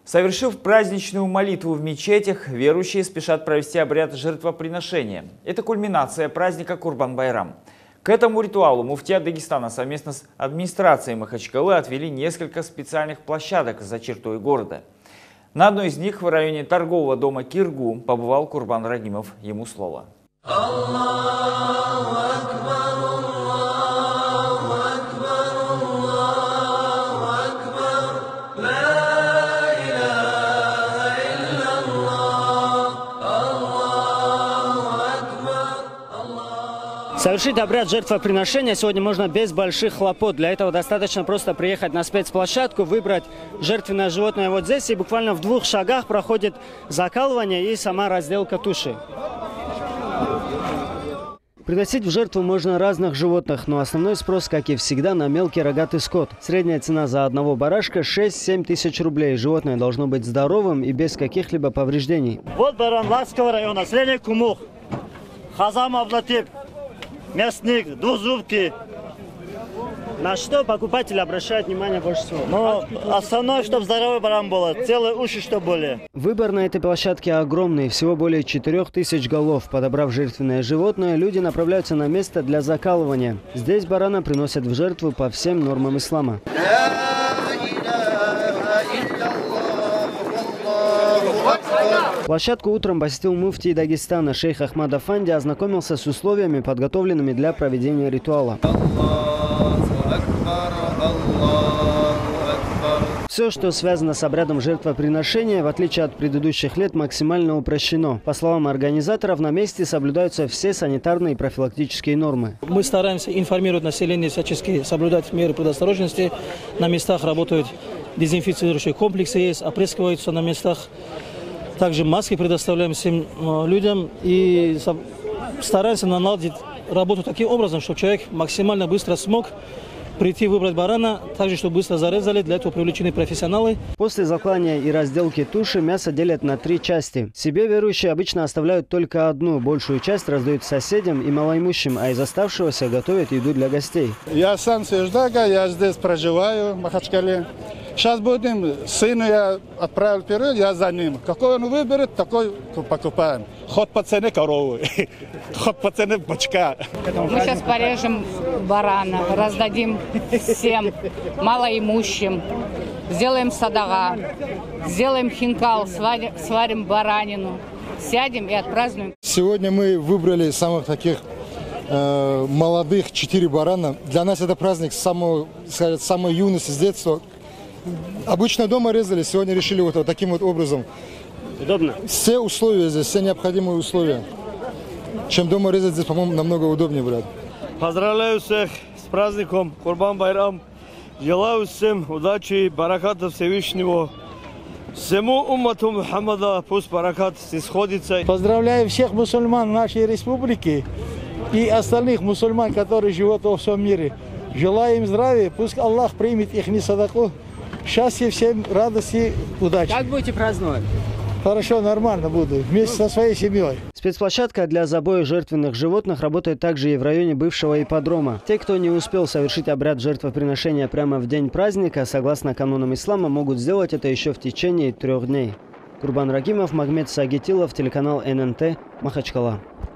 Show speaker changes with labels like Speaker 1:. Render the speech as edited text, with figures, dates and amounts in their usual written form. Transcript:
Speaker 1: Совершив праздничную молитву в мечетях, верующие спешат провести обряд жертвоприношения. Это кульминация праздника Курбан-Байрам. К этому ритуалу муфтият Дагестана совместно с администрацией Махачкалы отвели несколько специальных площадок за чертой города. На одной из них в районе торгового дома Киргу побывал Курбан Рагимов. Ему слово.
Speaker 2: Совершить обряд жертвоприношения сегодня можно без больших хлопот. Для этого достаточно просто приехать на спецплощадку, выбрать жертвенное животное вот здесь, и буквально в 2 шагах проходит закалывание и сама разделка туши. Приносить в жертву можно разных животных, но основной спрос, как и всегда, на мелкий рогатый скот. Средняя цена за одного барашка 6-7 тысяч рублей. Животное должно быть здоровым и без каких-либо повреждений.
Speaker 3: Вот баран Ласского района, средний Кумух, Хазам Авлатип, мясник, двузубки.
Speaker 2: На что покупатели обращают внимание больше всего?
Speaker 3: Но основное, чтобы здоровый баран был, целые уши, что были.
Speaker 2: Выбор на этой площадке огромный, всего более 4000 голов. Подобрав жертвенное животное, люди направляются на место для закалывания. Здесь барана приносят в жертву по всем нормам ислама. Площадку утром посетил муфтий Дагестана. Шейх Ахмад Афанди ознакомился с условиями, подготовленными для проведения ритуала. Все, что связано с обрядом жертвоприношения, в отличие от предыдущих лет, максимально упрощено. По словам организаторов, на месте соблюдаются все санитарные и профилактические нормы.
Speaker 4: Мы стараемся информировать население, всячески соблюдать меры предосторожности. На местах работают дезинфицирующие комплексы, есть, опрыскиваются на местах. Также маски предоставляем всем людям и стараемся наладить работу таким образом, чтобы человек максимально быстро смог прийти выбрать барана, также чтобы быстро зарезали, для этого привлечены профессионалы.
Speaker 2: После заклания и разделки туши мясо делят на 3 части. Себе верующие обычно оставляют только одну, большую часть раздают соседям и малоимущим, а из оставшегося готовят еду для гостей.
Speaker 5: Я сам с Иждага, я здесь проживаю, в Махачкале. Сейчас будем, сына я отправил вперед, я за ним. Какой он выберет, такой покупаем. Ход по цене коровы, ход по цене бочка.
Speaker 6: Мы сейчас порежем барана, раздадим всем малоимущим, сделаем садага, сделаем хинкал, сварим баранину, сядем и отпразднуем.
Speaker 7: Сегодня мы выбрали самых таких молодых 4 барана. Для нас это праздник с самой юности, с детства. Обычно дома резали, сегодня решили вот таким вот образом.
Speaker 2: Удобно?
Speaker 7: Все условия здесь, все необходимые условия. Чем дома резать, здесь, по-моему, намного удобнее, брат.
Speaker 3: Поздравляю всех с праздником Курбан-Байрам. Желаю всем удачи, бараката Всевышнего. Всему уммату Мухаммада пусть баракат исходится.
Speaker 8: Поздравляю всех мусульман нашей республики и остальных мусульман, которые живут во всем мире. Желаю им здравия, пусть Аллах примет их садаку. Счастья всем, радости, удачи.
Speaker 2: Как будете праздновать?
Speaker 8: Хорошо, нормально буду, вместе со своей семьей.
Speaker 2: Спецплощадка для забоя жертвенных животных работает также и в районе бывшего ипподрома. Те, кто не успел совершить обряд жертвоприношения прямо в день праздника, согласно канонам ислама, могут сделать это еще в течение 3 дней. Курбан Рагимов, Магомед Сагитилов, телеканал ННТ, Махачкала.